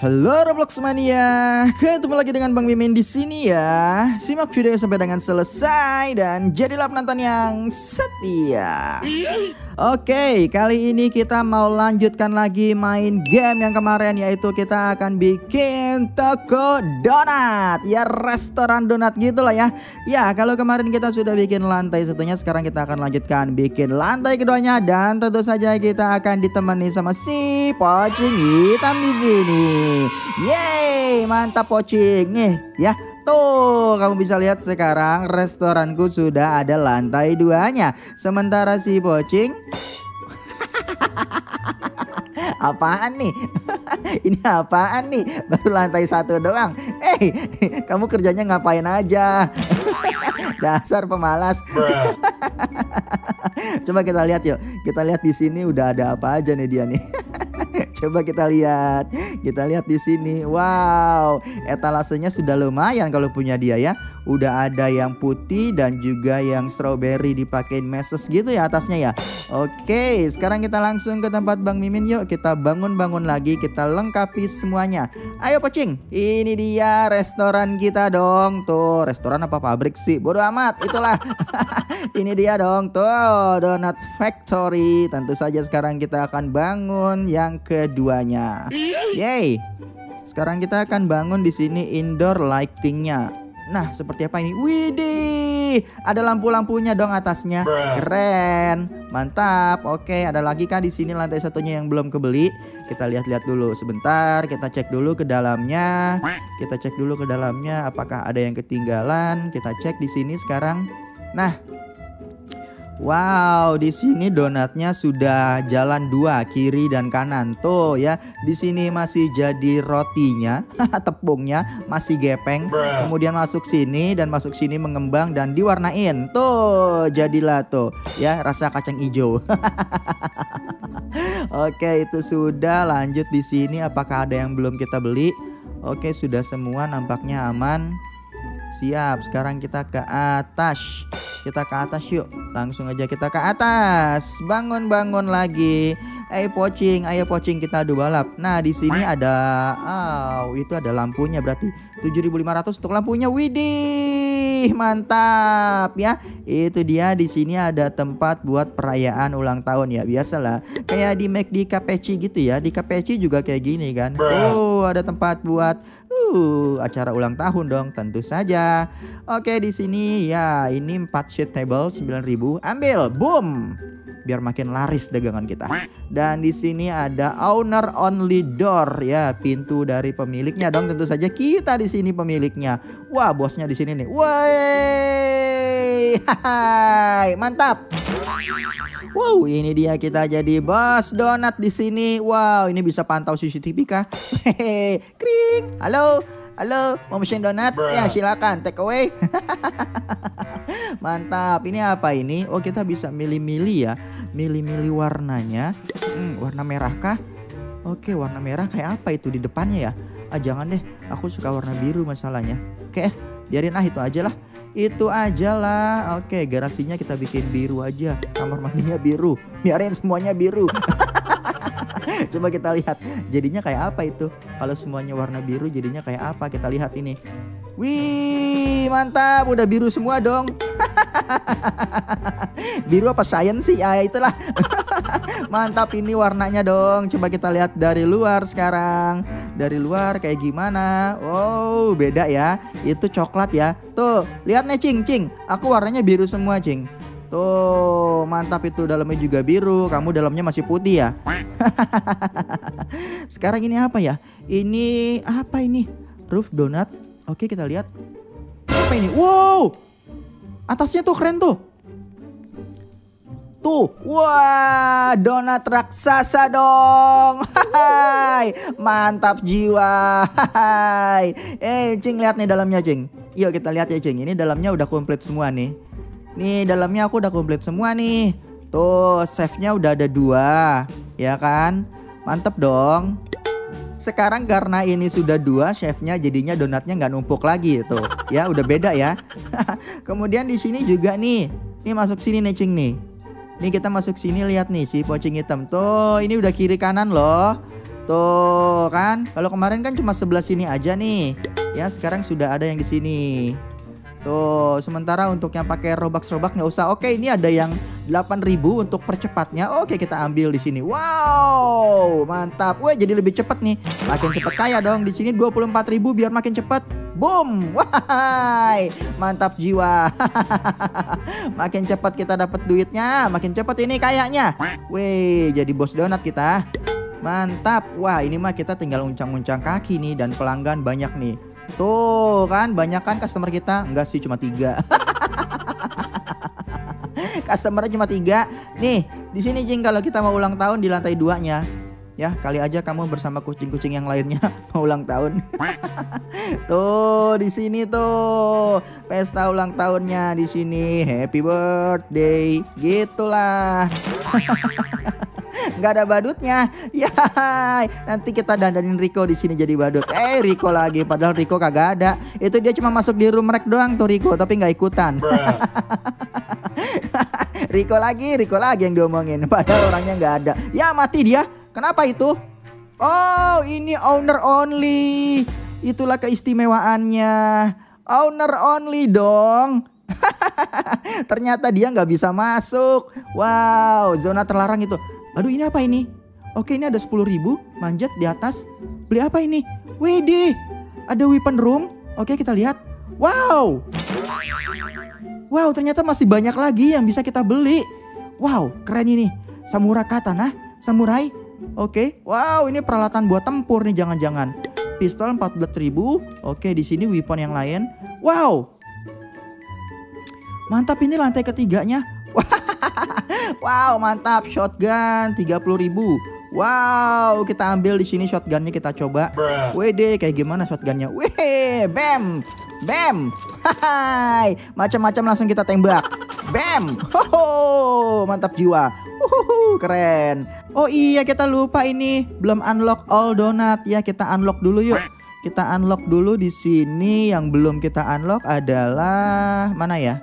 Halo Roblox Mania, ketemu lagi dengan Bang Mimin di sini ya. Simak video sampai dengan selesai dan jadilah penonton yang setia. Oke, kali ini kita mau lanjutkan lagi main game yang kemarin, yaitu kita akan bikin toko donat. Ya, restoran donat gitu lah ya. Ya, kalau kemarin kita sudah bikin lantai satunya, sekarang kita akan lanjutkan bikin lantai keduanya. Dan tentu saja kita akan ditemani sama si Pocing hitam di sini. Yeay, mantap Pocing. Nih ya, tuh kamu bisa lihat sekarang restoranku sudah ada lantai 2-nya. Sementara si Pocing apaan nih? Ini apaan nih? Baru lantai 1 doang. Kamu kerjanya ngapain aja? Dasar pemalas. Coba kita lihat yuk. Kita lihat di sini udah ada apa aja nih dia nih. Coba kita lihat di sini. Wow, etalasenya sudah lumayan kalau punya dia ya. Udah ada yang putih dan juga yang strawberry dipakein meses gitu ya atasnya ya. Oke, sekarang kita langsung ke tempat Bang Mimin yuk. Kita bangun-bangun lagi, kita lengkapi semuanya. Ayo Pocing, ini dia restoran kita dong. Tuh, restoran apa pabrik sih? Bodoh amat, itulah. Ini dia dong, tuh Donut Factory. Tentu saja sekarang kita akan bangun yang keduanya. Yeay. Sekarang kita akan bangun di sini indoor lightingnya. Nah, seperti apa ini? Widih, ada lampu-lampunya dong atasnya. Keren, mantap. Oke, ada lagi kan di sini lantai satunya yang belum kebeli. Kita lihat-lihat dulu sebentar. Kita cek dulu ke dalamnya. Apakah ada yang ketinggalan? Kita cek di sini sekarang. Nah, wow, di sini donatnya sudah jalan 2 kiri dan kanan. Tuh ya, di sini masih jadi rotinya, tepungnya masih gepeng. Kemudian masuk sini dan masuk sini mengembang dan diwarnain. Tuh, jadilah tuh ya rasa kacang hijau. Oke, itu sudah. Lanjut di sini apakah ada yang belum kita beli? Oke, sudah semua nampaknya aman. Siap, sekarang kita ke atas. Kita ke atas yuk. Langsung aja kita ke atas. Bangun-bangun lagi. Ayo Pocing, kita adu balap. Nah, di sini ada itu ada lampunya berarti 7.500 untuk lampunya. Widih, mantap ya. Itu dia, di sini ada tempat buat perayaan ulang tahun ya. Biasalah kayak di McD KPC gitu ya. Di KPC juga kayak gini kan. Oh, ada tempat buat acara ulang tahun dong, tentu saja. Oke, di sini ya, ini 4 sheet table 9.000. Ambil, boom. Biar makin laris dagangan kita. Dan di sini ada owner only door ya, pintu dari pemiliknya dong, tentu saja kita di sini pemiliknya. Wah, bosnya di sini nih. Woi, hai, mantap. Wow, ini dia kita jadi bos donat di sini. Wow, ini bisa pantau CCTV kah? Hehe, kring. Halo, mau mesin donat? Ya, silakan take away. Mantap. Ini apa ini? Oh, kita bisa milih-milih ya. Milih-milih warnanya. Warna merah kah? Oke, warna merah kayak apa itu di depannya ya? Jangan deh. Aku suka warna biru masalahnya. Oke, biarin itu aja lah. Itu aja lah. Oke, garasinya kita bikin biru aja. Kamar mandinya biru. Biarin semuanya biru. Coba kita lihat jadinya kayak apa itu. Kalau semuanya warna biru jadinya kayak apa? Kita lihat ini. Wih, mantap, udah biru semua dong. Biru apa science sih? Ya itulah. Mantap, ini warnanya dong. Coba kita lihat dari luar sekarang. Dari luar kayak gimana? Wow, beda ya. Itu coklat ya. Tuh, lihat nih Cing. Aku warnanya biru semua, Cing. Tuh, mantap, itu dalamnya juga biru. Kamu dalamnya masih putih ya. Sekarang ini apa ya? Ini apa ini? Roof donut. Oke, kita lihat. Apa ini? Wow, atasnya tuh keren tuh. Tuh, wah, donat raksasa dong. Hai, mantap jiwa. Hai. Cing, lihat nih dalamnya, Cing. Yuk kita lihat ya, Cing. Ini dalamnya udah komplit semua nih. Nih, dalamnya aku udah komplit semua nih. Tuh, chefnya udah ada 2, ya kan? Mantep dong. Sekarang karena ini sudah 2, chefnya jadinya donatnya nggak numpuk lagi tuh. Ya, udah beda ya. Kemudian di sini juga nih. Nih masuk sini nih, Cing nih. Nih kita masuk sini, lihat nih si Pocing hitam. Tuh, ini udah kiri kanan loh. Tuh kan, kalau kemarin kan cuma sebelah sini aja nih. Ya, sekarang sudah ada yang di sini. Tuh, sementara untuk yang pakai Robux nggak usah. Oke, ini ada yang 8.000 untuk percepatnya. Oke, kita ambil di sini. Wow, mantap. Wah, jadi lebih cepat nih. Makin cepat kaya dong. Di sini 24.000 biar makin cepat. Boom. Wah, mantap jiwa. Makin cepat kita dapat duitnya, makin cepat ini kayaknya. Wih, jadi bos donat kita. Mantap. Wah, ini mah kita tinggal uncang-uncang kaki nih dan pelanggan banyak nih. Tuh kan, banyak kan customer kita? Enggak sih, cuma 3. Customernya cuma 3. Nih, di sini Jing, kalau kita mau ulang tahun di lantai 2-nya. Ya, kali aja kamu bersama kucing-kucing yang lainnya mau ulang tahun. Tuh, di sini tuh pesta ulang tahunnya di sini. Happy birthday. Gitulah. Nggak ada badutnya. Ya, nanti kita dandanin Rico di sini jadi badut. Rico lagi, padahal Rico kagak ada. Itu dia cuma masuk di room rek doang tuh Rico, tapi nggak ikutan. Rico lagi yang diomongin, padahal orangnya nggak ada. Ya, mati dia. Kenapa itu? Oh, ini owner only. Itulah keistimewaannya. Owner only dong. Ternyata dia nggak bisa masuk. Wow, zona terlarang itu. Aduh, ini apa ini? Oke, ini ada 10.000 manjat di atas. Beli apa ini? Widih, ada weapon room. Oke, kita lihat. Wow. Wow, ternyata masih banyak lagi yang bisa kita beli. Wow, keren ini. Samurai katana, samurai. Oke. Wow, ini peralatan buat tempur nih, jangan-jangan. Pistol 14.000. Oke, di sini weapon yang lain. Wow. Mantap, ini lantai ketiganya. Wow, mantap. Shotgun 30.000. Wow, kita ambil di sini shotgunnya, kita coba. Wede, kayak gimana shotgunnya? Weh, bam. Bam. Hai, macam-macam langsung kita tembak. Bam. Hoho, mantap jiwa. Keren. Oh iya, kita lupa ini belum unlock all donat ya, kita unlock dulu yuk. Kita unlock dulu di sini. Yang belum kita unlock adalah mana ya?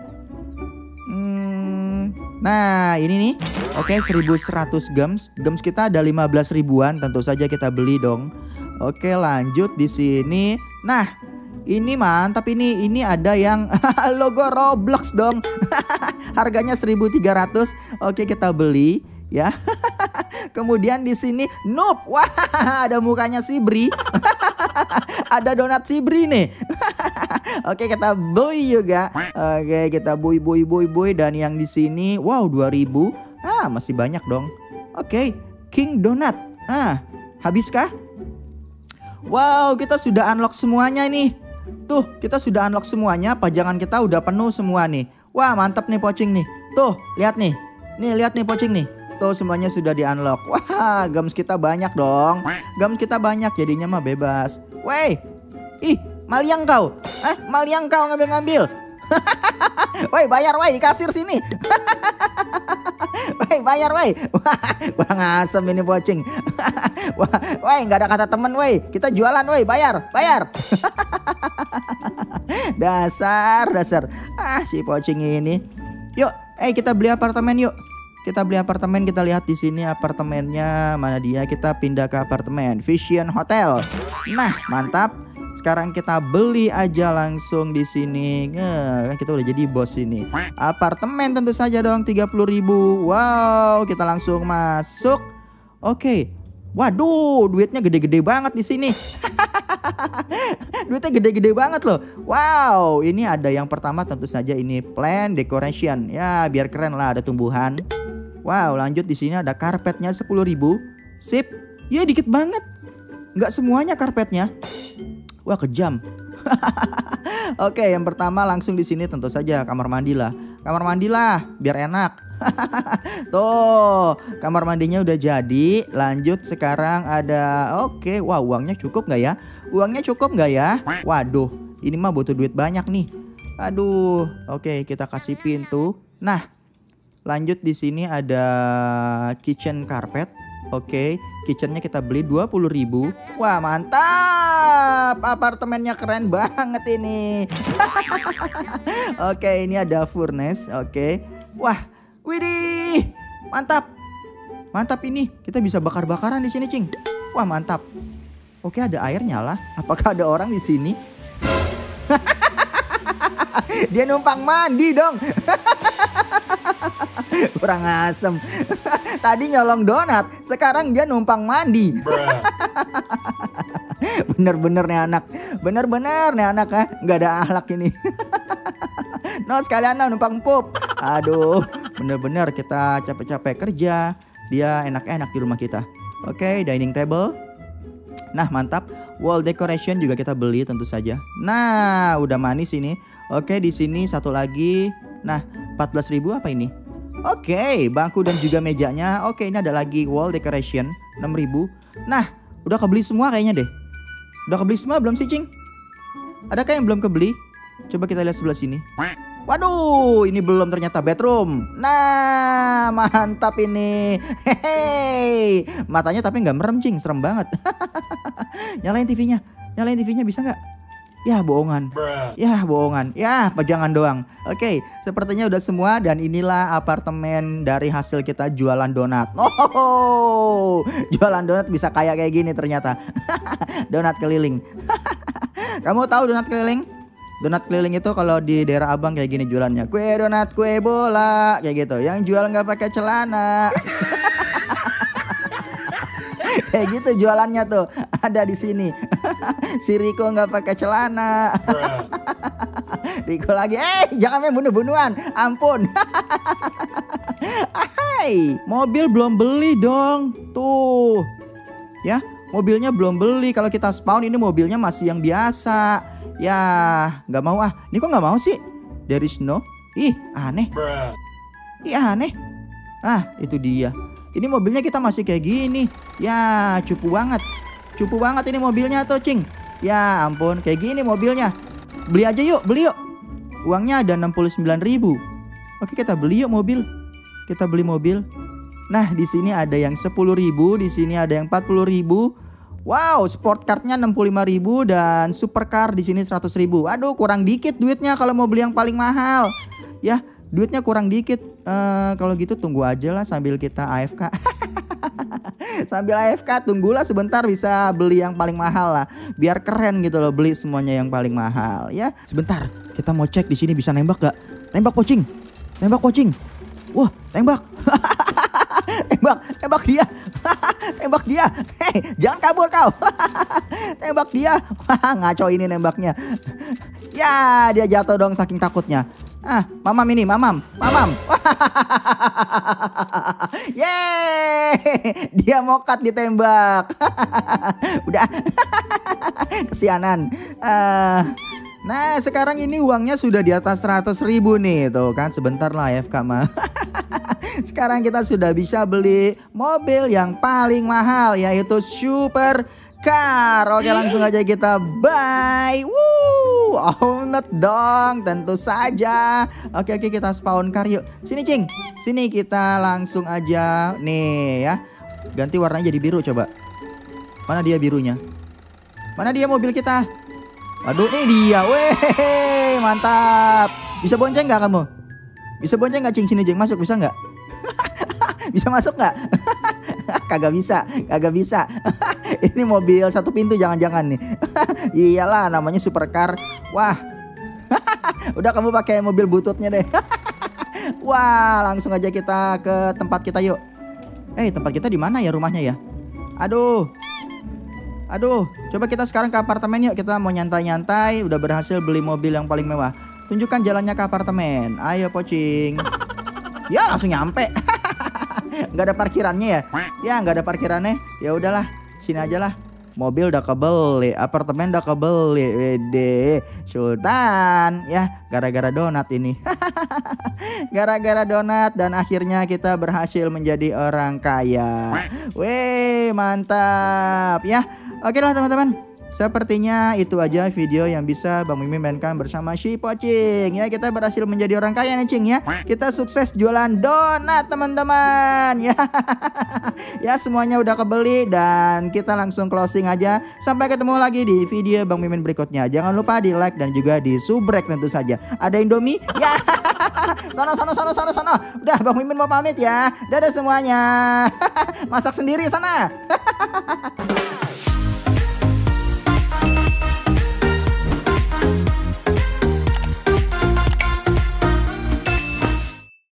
Nah, ini nih. Oke, 1100 gems. Gems kita ada 15 ribuan, tentu saja kita beli dong. Oke, lanjut di sini. Nah, ini mantap ini. Ini ada yang logo Roblox dong. Harganya 1.300. Oke, kita beli ya. Kemudian di sini noob. Wah, ada mukanya Sibri. Ada donat Sibri nih. Oke, kita beli juga. Oke, kita boy. Dan yang di sini wow, 2.000. Masih banyak dong. Oke, King Donut. Habiskah? Wow, kita sudah unlock semuanya nih. Tuh, kita sudah unlock semuanya. Pajangan kita udah penuh semua nih. Wah, mantap nih Pocing nih. Tuh, lihat nih. Lihat nih Pocing nih. Tuh, semuanya sudah di-unlock. Wah, gems kita banyak dong. Gems kita banyak, jadinya mah bebas. Wey, ih, maliang kau. Maliang kau ngambil-ngambil. Woi, bayar woi di kasir sini. Woi, bayar woi. Wah, kurang asem ini Pocing. Woi, nggak ada kata temen woi. Kita jualan woi, bayar. Dasar. Si Pocing ini. Yuk, kita beli apartemen yuk. Kita beli apartemen, kita lihat di sini apartemennya mana dia. Kita pindah ke apartemen Vision Hotel. Nah, mantap. Sekarang kita beli aja langsung di sini. Kan kita udah jadi bos ini. Apartemen tentu saja dong 30.000. Wow, kita langsung masuk. Oke. Waduh, duitnya gede-gede banget di sini. Duitnya gede-gede banget loh. Wow, ini ada yang pertama tentu saja ini plant decoration. Ya, biar keren lah, ada tumbuhan. Wow, lanjut di sini ada karpetnya 10.000. Sip. Ya, dikit banget. Nggak semuanya karpetnya. Wah, kejam. Oke, yang pertama langsung di sini tentu saja kamar mandi lah. Kamar mandi lah, biar enak. Tuh, kamar mandinya udah jadi. Lanjut sekarang ada. Oke, wah, uangnya cukup nggak ya? Uangnya cukup nggak ya? Waduh, ini mah butuh duit banyak nih. Aduh, oke, kita kasih pintu. Nah, lanjut di sini ada kitchen carpet. Oke, kitchennya kita beli 20.000. Wah, mantap. Apartemennya keren banget ini. Oke, ini ada furnace. Oke. Wah, widih. Mantap. Mantap ini. Kita bisa bakar-bakaran di sini, Cing. Wah, mantap. Oke, ada air nyala. Apakah ada orang di sini? Dia numpang mandi dong. Kurang asem. Tadi nyolong donat, sekarang dia numpang mandi. Bener-bener nih anak. Bener-bener nih anak ya. Nggak ada akhlak ini. No, sekalian numpang pup. Aduh, bener-bener kita capek-capek kerja, dia enak-enak di rumah kita. Oke, dining table. Nah, mantap. Wall decoration juga kita beli tentu saja. Nah, udah manis ini. Oke, di sini satu lagi. Nah, 14.000 apa ini? Oke, bangku dan juga mejanya. Oke, ini ada lagi wall decoration 6.000. Nah, udah kebeli semua kayaknya deh. Udah kebeli semua belum sih, Cing? Adakah yang belum kebeli? Coba kita lihat sebelah sini. Waduh, ini belum ternyata bedroom. Nah, mantap ini. Hehehe. Matanya tapi nggak merem, Cing. Serem banget. Nyalain TV-nya. Nyalain TV-nya bisa nggak? Ya, bohongan. Ya, bohongan. Ya, pajangan doang. Oke, sepertinya udah semua. Dan inilah apartemen dari hasil kita jualan donat. Oh, jualan donat bisa kayak gini ternyata. Donat keliling. Kamu tahu donat keliling? Donat keliling itu kalau di daerah Abang kayak gini jualannya. Kue donat, kue bola, kayak gitu. Yang jual nggak pakai celana. Kayak gitu jualannya tuh. Ada di sini. Si Riko nggak pakai celana. Riko lagi, jangan main bunuh-bunuhan. Ampun. Hai, mobil belum beli dong. Tuh. Ya, mobilnya belum beli. Kalau kita spawn ini mobilnya masih yang biasa. Ya, nggak mau ah. Ini kok nggak mau sih? There is no. Ih, aneh. Ih, aneh. Ah, itu dia. Ini mobilnya kita masih kayak gini. Ya, cupu banget. Cupu banget ini mobilnya tuh, Cing. Ya ampun, kayak gini mobilnya. Beli aja yuk, beli yuk. Uangnya ada 69.000. Oke, kita beli yuk mobil. Kita beli mobil. Nah, di sini ada yang 10.000, di sini ada yang 40.000. Wow, sport cardnya 65.000 dan supercar di sini 100.000. Aduh, kurang dikit duitnya kalau mau beli yang paling mahal. Ya, duitnya kurang dikit. Kalau gitu tunggu aja lah sambil kita AFK. Sambil AFK tunggulah sebentar bisa beli yang paling mahal lah. Biar keren gitu loh beli semuanya yang paling mahal ya. Sebentar, kita mau cek di sini bisa nembak gak? Tembak pocing. Tembak pocing. Wah, tembak. Tembak dia. Tembak dia. Hei, jangan kabur kau. Tembak dia. Ngaco ini nembaknya. Ya, dia jatuh dong saking takutnya. Mamam ini, mamam. Yeay, dia mokat ditembak. Udah. Kesianan. Nah, sekarang ini uangnya sudah di atas 100.000 nih. Tuh kan, sebentar lah AFK mah. Sekarang kita sudah bisa beli mobil yang paling mahal, yaitu supercar. Oke, langsung aja kita buy. Woo, not dong, tentu saja. Oke, kita spawn car yuk. Sini, Cing. Sini kita langsung aja nih ya. Ganti warnanya jadi biru coba. Mana dia birunya? Mana dia mobil kita? Aduh, ini dia. Weh, mantap. Bisa bonceng nggak kamu? Bisa bonceng nggak, Cing? Sini, Cing. Masuk bisa nggak? Bisa masuk nggak? Kagak bisa. Ini mobil satu pintu jangan-jangan nih. Iyalah, namanya supercar. Wah. Udah kamu pakai mobil bututnya deh. Wah, langsung aja kita ke tempat kita yuk. Tempat kita di mana ya rumahnya ya? Aduh, coba kita sekarang ke apartemen yuk. Kita mau nyantai-nyantai. Udah berhasil beli mobil yang paling mewah. Tunjukkan jalannya ke apartemen. Ayo, pocing. Ya, langsung nyampe. Nggak ada parkirannya ya? Ya, nggak ada parkirannya. Ya udahlah, sini aja lah. Mobil udah kebeli, apartemen udah kebeli. Wede, Sultan. Ya, gara-gara donat ini. Gara-gara donat dan akhirnya kita berhasil menjadi orang kaya. Weh, mantap. Ya, oke lah teman-teman. Sepertinya itu aja video yang bisa Bang Mimin mainkan bersama si Pocing. Ya, kita berhasil menjadi orang kaya nih, Cing ya. Kita sukses jualan donat teman-teman. Ya. Ya, semuanya udah kebeli dan kita langsung closing aja. Sampai ketemu lagi di video Bang Mimin berikutnya. Jangan lupa di like dan juga di subrek tentu saja. Ada Indomie? Ya. Sono. Udah, Bang Mimin mau pamit ya. Dadah semuanya. Masak sendiri sana.